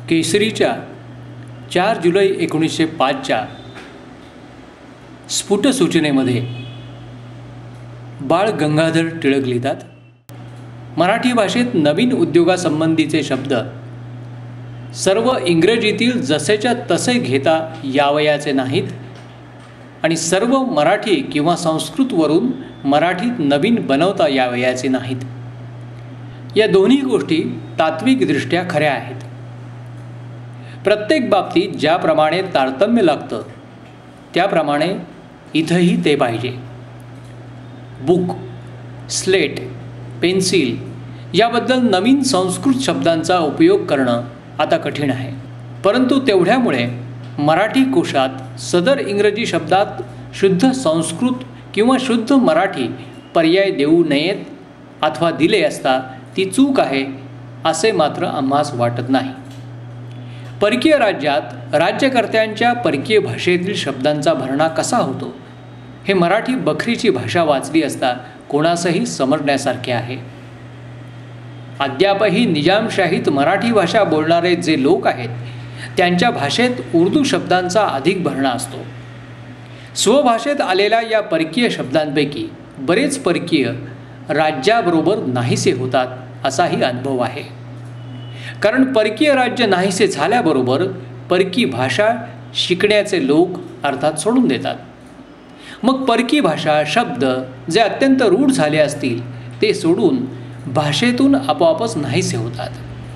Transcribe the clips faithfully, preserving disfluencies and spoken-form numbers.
केसरीच्या चार जुलै एकोणीसशे पाचच्या स्फुट सूचनेमध्ये बाळ गंगाधर टिळक लिहितात, मराठी भाषेत नवीन उद्योगासंबंधीचे शब्द सर्व इंग्रजीतील जसेच्या तसे घेता यावयाचे नाहीत आणि सर्व मराठी किंवा संस्कृतवरून मराठीत नवीन बनवता यावयाचे नाहीत. या दोन्ही गोष्टी तात्विकदृष्ट्या खऱ्या आहेत. प्रत्येक बाबतीत ज्याप्रमाणे तारतम्य लागतं त्याप्रमाणे इथंही ते पाहिजे. बुक, स्लेट, पेन्सिल याबद्दल नवीन संस्कृत शब्दांचा उपयोग करणं आता कठीण आहे, परंतु तेवढ्यामुळे मराठी कोशात सदर इंग्रजी शब्दात शुद्ध संस्कृत किंवा शुद्ध मराठी पर्याय देऊ नयेत अथवा दिले असता ती चूक आहे असे मात्र आम्हास वाटत नाही. परकीय राज्यात राज्यकर्त्यांच्या परकीय भाषेतील शब्दांचा भरणा कसा होतो हे मराठी बखरीची भाषा वाचली असता कोणासही समजण्यासारखे आहे. अद्यापही निजामशाहीत मराठी भाषा बोलणारे जे लोक आहेत त्यांच्या भाषेत उर्दू शब्दांचा अधिक भरणा असतो. स्वभाषेत आलेल्या या परकीय शब्दांपैकी बरेच परकीय राज्याबरोबर नाहीसे होतात असाही अनुभव आहे. कारण परकीय राज्य नाहीसे झाल्याबरोबर परकी भाषा शिकण्याचे लोक अर्थात सोडून देतात. मग परकी भाषा शब्द जे अत्यंत रूढ झाले असतील ते सोडून भाषेतून आपोआपच नाहीसे होतात.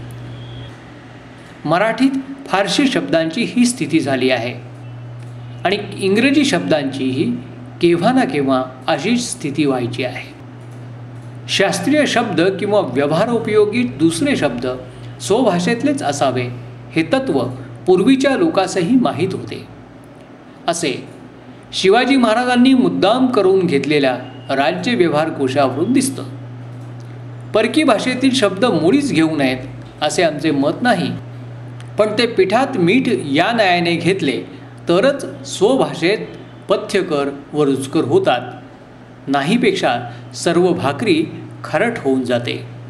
मराठीत फारशी शब्दांची ही स्थिती झाली आहे आणि इंग्रजी शब्दांचीही केव्हा ना केव्हा अशीच स्थिती व्हायची आहे. शास्त्रीय शब्द किंवा व्यवहारोपयोगी दुसरे शब्द स्वभाषेतलेच असावे हे तत्त्व पूर्वीच्या लोकांसही माहीत होते. असे शिवाजी महाराजांनी मुद्दाम करून घेतलेल्या राज्य व्यवहार कोशावरून दिसतं. परकी भाषेतील शब्द मुळीच घेऊ नयेत असे आमचे मत नाही, पण ते पिठात मीठ या न्यायाने घेतले तरच स्वभाषेत पथ्यकर व रुचकर होतात. नाहीपेक्षा सर्व भाकरी खारट होऊन जाते.